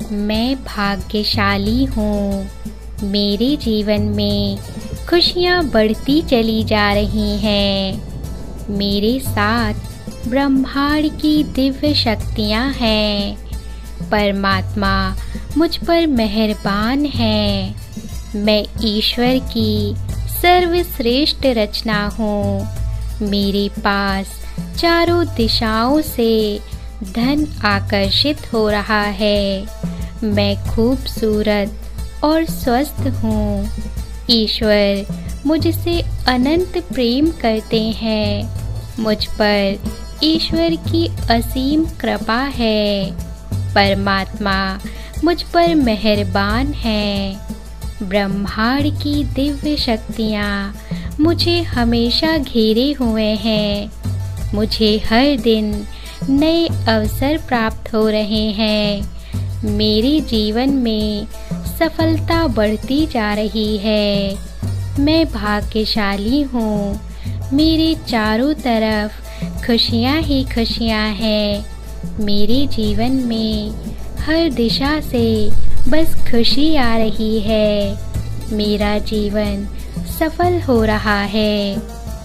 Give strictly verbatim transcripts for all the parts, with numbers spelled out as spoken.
मैं भाग्यशाली हूँ। मेरे जीवन में खुशियाँ बढ़ती चली जा रही हैं। मेरे साथ ब्रह्मांड की दिव्य शक्तियाँ हैं। परमात्मा मुझ पर मेहरबान है। मैं ईश्वर की सर्वश्रेष्ठ रचना हूँ। मेरे पास चारों दिशाओं से धन आकर्षित हो रहा है। मैं खूबसूरत और स्वस्थ हूँ। ईश्वर मुझसे अनंत प्रेम करते हैं। मुझ पर ईश्वर की असीम कृपा है। परमात्मा मुझ पर मेहरबान है। ब्रह्मांड की दिव्य शक्तियाँ मुझे हमेशा घेरे हुए हैं। मुझे हर दिन नए अवसर प्राप्त हो रहे हैं। मेरे जीवन में सफलता बढ़ती जा रही है। मैं भाग्यशाली हूँ। मेरे चारों तरफ खुशियाँ ही खुशियाँ हैं। मेरे जीवन में हर दिशा से बस खुशी आ रही है। मेरा जीवन सफल हो रहा है।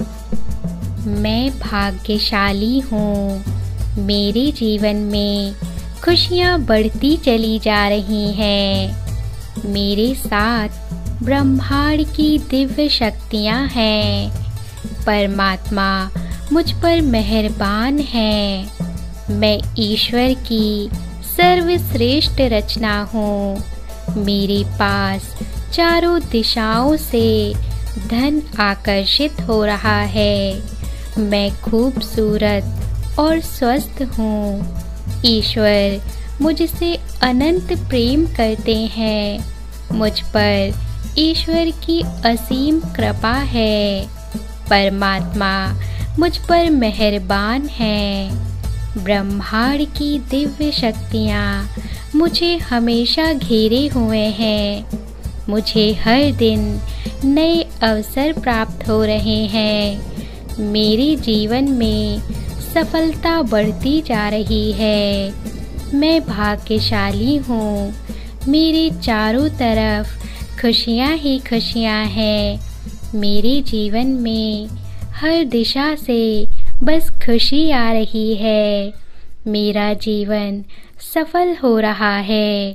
मैं भाग्यशाली हूँ। मेरे जीवन में खुशियाँ बढ़ती चली जा रही हैं। मेरे साथ ब्रह्मांड की दिव्य शक्तियाँ हैं। परमात्मा मुझ पर मेहरबान है। मैं ईश्वर की सर्वश्रेष्ठ रचना हूँ। मेरे पास चारों दिशाओं से धन आकर्षित हो रहा है। मैं खूबसूरत और स्वस्थ हूँ। ईश्वर मुझसे अनंत प्रेम करते हैं। मुझ पर ईश्वर की असीम कृपा है। परमात्मा मुझ पर मेहरबान है। ब्रह्मांड की दिव्य शक्तियाँ मुझे हमेशा घेरे हुए हैं। मुझे हर दिन नए अवसर प्राप्त हो रहे हैं। मेरे जीवन में सफलता बढ़ती जा रही है। मैं भाग्यशाली हूँ। मेरे चारों तरफ खुशियाँ ही खुशियाँ हैं। मेरे जीवन में हर दिशा से बस खुशी आ रही है। मेरा जीवन सफल हो रहा है।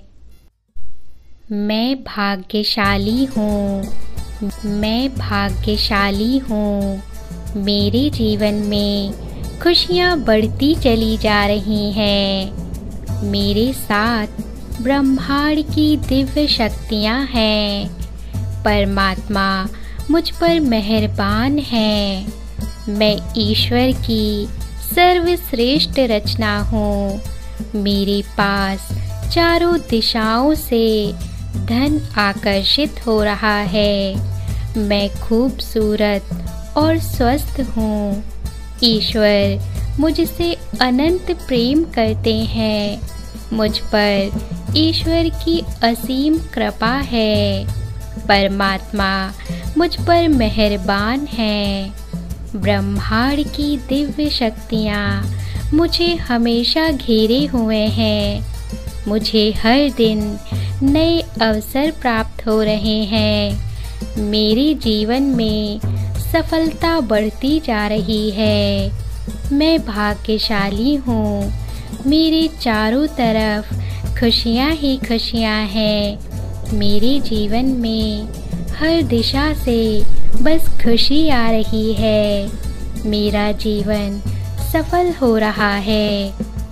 मैं भाग्यशाली हूँ। मैं भाग्यशाली हूँ। मेरे जीवन में खुशियाँ बढ़ती चली जा रही हैं। मेरे साथ ब्रह्मांड की दिव्य शक्तियाँ हैं। परमात्मा मुझ पर मेहरबान है। मैं ईश्वर की सर्वश्रेष्ठ रचना हूँ। मेरे पास चारों दिशाओं से धन आकर्षित हो रहा है। मैं खूबसूरत और स्वस्थ हूँ। ईश्वर मुझसे अनंत प्रेम करते हैं। मुझ पर ईश्वर की असीम कृपा है। परमात्मा मुझ पर मेहरबान है। ब्रह्मांड की दिव्य शक्तियाँ मुझे हमेशा घेरे हुए हैं। मुझे हर दिन नए अवसर प्राप्त हो रहे हैं। मेरे जीवन में सफलता बढ़ती जा रही है। मैं भाग्यशाली हूँ। मेरे चारों तरफ खुशियाँ ही खुशियाँ हैं। मेरे जीवन में हर दिशा से बस खुशी आ रही है। मेरा जीवन सफल हो रहा है।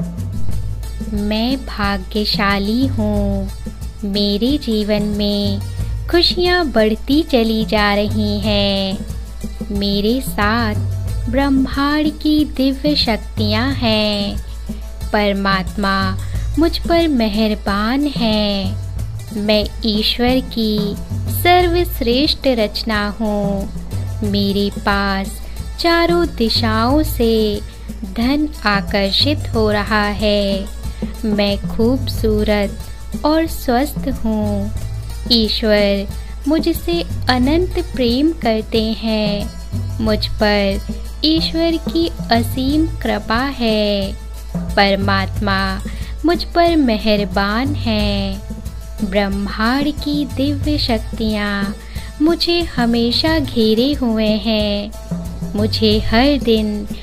मैं भाग्यशाली हूँ। मेरे जीवन में खुशियाँ बढ़ती चली जा रही हैं। मेरे साथ ब्रह्मांड की दिव्य शक्तियाँ हैं। परमात्मा मुझ पर मेहरबान है। मैं ईश्वर की सर्वश्रेष्ठ रचना हूँ। मेरे पास चारों दिशाओं से धन आकर्षित हो रहा है। मैं खूबसूरत और स्वस्थ हूँ। ईश्वर मुझसे अनंत प्रेम करते हैं। मुझ पर ईश्वर की असीम कृपा है। परमात्मा मुझ पर मेहरबान है। ब्रह्मांड की दिव्य शक्तियाँ मुझे हमेशा घेरे हुए हैं। मुझे हर दिन